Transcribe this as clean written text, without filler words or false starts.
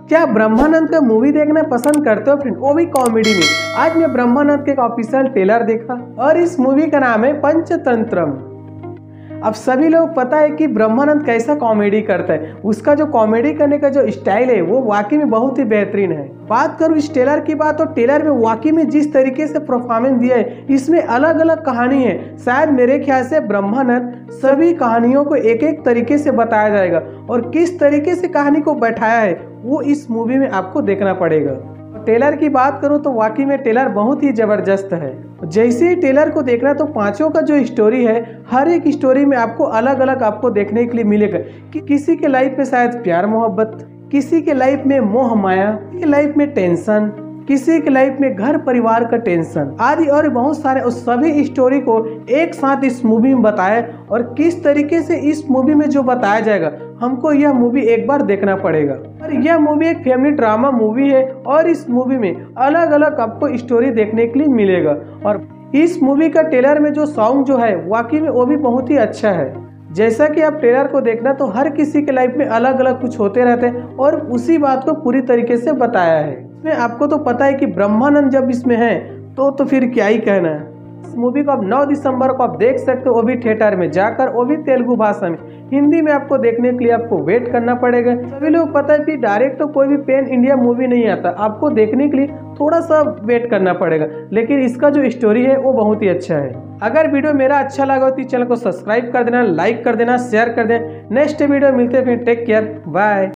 क्या ब्रह्मानंद का मूवी देखना पसंद करते हो फ्रेंड, वो भी कॉमेडी में। आज मैं ब्रह्मानंद के एक ऑफिशियल ट्रेलर देखा और इस मूवी का नाम है पंचतंत्रम। अब सभी लोग पता है कि ब्रह्मानंद कैसा कॉमेडी करता है, उसका जो कॉमेडी करने का जो स्टाइल है वो वाकई में बहुत ही बेहतरीन है। बात करूँ इस ट्रेलर की बात, तो ट्रेलर में वाकई में जिस तरीके से परफॉर्मेंस दिया है, इसमें अलग अलग कहानी है। शायद मेरे ख्याल से ब्रह्मानंद सभी कहानियों को एक एक तरीके से बताया जाएगा और किस तरीके से कहानी को बैठाया है वो इस मूवी में आपको देखना पड़ेगा। ट्रेलर की बात करूं तो वाकई में ट्रेलर बहुत ही जबरदस्त है। जैसे ही ट्रेलर को देखना तो पांचों का जो स्टोरी है, हर एक स्टोरी में आपको अलग अलग आपको देखने के लिए मिलेगा कि किसी के लाइफ में शायद प्यार मोहब्बत, किसी के लाइफ में मोह माया, किसी के लाइफ में टेंशन, किसी के लाइफ में घर परिवार का टेंशन आदि और बहुत सारे उस सभी स्टोरी को एक साथ इस मूवी में बताया। और किस तरीके से इस मूवी में जो बताया जाएगा, हमको यह मूवी एक बार देखना पड़ेगा। और यह मूवी एक फैमिली ड्रामा मूवी है और इस मूवी में अलग अलग आपको स्टोरी देखने के लिए मिलेगा। और इस मूवी का ट्रेलर में जो सॉन्ग जो है वाकई में वो भी बहुत ही अच्छा है। जैसा कि आप ट्रेलर को देखना तो हर किसी के लाइफ में अलग अलग कुछ होते रहते हैं और उसी बात को पूरी तरीके से बताया है। इसमें आपको तो पता है कि ब्रह्मानंद जब इसमें है तो फिर क्या ही कहना है। इस मूवी को आप 9 दिसंबर को आप देख सकते हो, वो भी थिएटर में जाकर, वो भी तेलुगु भाषा में। हिंदी में आपको देखने के लिए आपको वेट करना पड़ेगा। सभी लोग पता है कि डायरेक्ट तो कोई भी पैन इंडिया मूवी नहीं आता, आपको देखने के लिए थोड़ा सा वेट करना पड़ेगा, लेकिन इसका जो स्टोरी है वो बहुत ही अच्छा है। अगर वीडियो मेरा अच्छा लगा तो चैनल को सब्सक्राइब कर देना, लाइक कर देना, शेयर कर देना। नेक्स्ट वीडियो मिलते हैं फिर, टेक केयर, बाय।